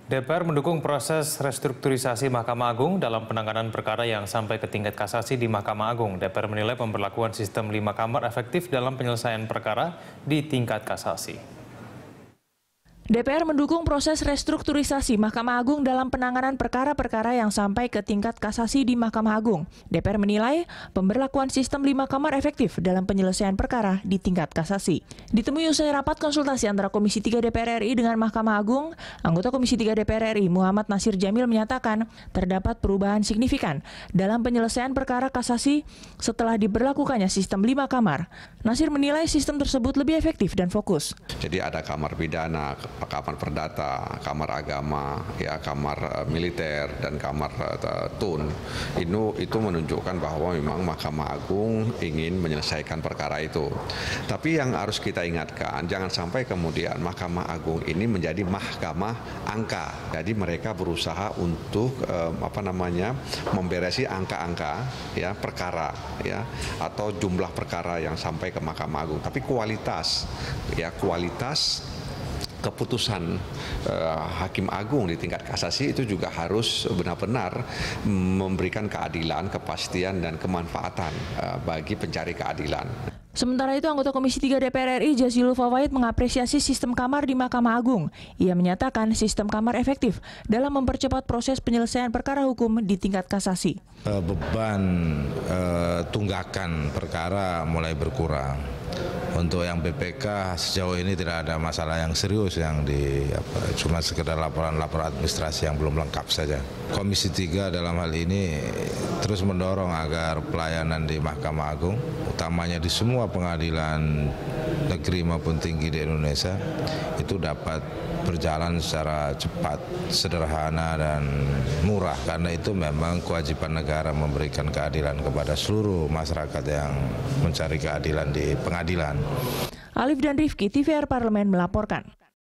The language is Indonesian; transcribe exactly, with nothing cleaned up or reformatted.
D P R mendukung proses restrukturisasi Mahkamah Agung dalam penanganan perkara yang sampai ke tingkat kasasi di Mahkamah Agung. D P R menilai pemberlakuan sistem lima kamar efektif dalam penyelesaian perkara di tingkat kasasi. D P R mendukung proses restrukturisasi Mahkamah Agung dalam penanganan perkara-perkara yang sampai ke tingkat kasasi di Mahkamah Agung. D P R menilai pemberlakuan sistem lima kamar efektif dalam penyelesaian perkara di tingkat kasasi. Ditemui usai rapat konsultasi antara Komisi tiga D P R R I dengan Mahkamah Agung, anggota Komisi tiga D P R R I Muhammad Nasir Jamil menyatakan terdapat perubahan signifikan dalam penyelesaian perkara kasasi setelah diberlakukannya sistem lima kamar. Nasir menilai sistem tersebut lebih efektif dan fokus. Jadi ada kamar pidana, kamar perdata, kamar agama, ya kamar militer dan kamar uh, tun. Itu itu menunjukkan bahwa memang Mahkamah Agung ingin menyelesaikan perkara itu. Tapi yang harus kita ingatkan, jangan sampai kemudian Mahkamah Agung ini menjadi mahkamah angka. Jadi mereka berusaha untuk uh, apa namanya memberesi angka-angka ya perkara ya atau jumlah perkara yang sampai ke Mahkamah Agung. Tapi kualitas ya kualitas keputusan uh, Hakim Agung di tingkat kasasi itu juga harus benar-benar memberikan keadilan, kepastian, dan kemanfaatan uh, bagi pencari keadilan. Sementara itu, anggota Komisi tiga D P R R I Jazilul Fawait mengapresiasi sistem kamar di Mahkamah Agung. Ia menyatakan sistem kamar efektif dalam mempercepat proses penyelesaian perkara hukum di tingkat kasasi. Beban uh, tunggakan perkara mulai berkurang. Untuk yang B P K sejauh ini tidak ada masalah yang serius yang di apa, cuma sekedar laporan-laporan administrasi yang belum lengkap saja. Komisi tiga dalam hal ini terus mendorong agar pelayanan di Mahkamah Agung, utamanya di semua pengadilan negeri maupun tinggi di Indonesia, itu dapat berjalan secara cepat, sederhana, dan murah. Karena itu memang kewajiban negara memberikan keadilan kepada seluruh masyarakat yang mencari keadilan di pengadilan. Alif dan Rifki, T V R Parlemen melaporkan.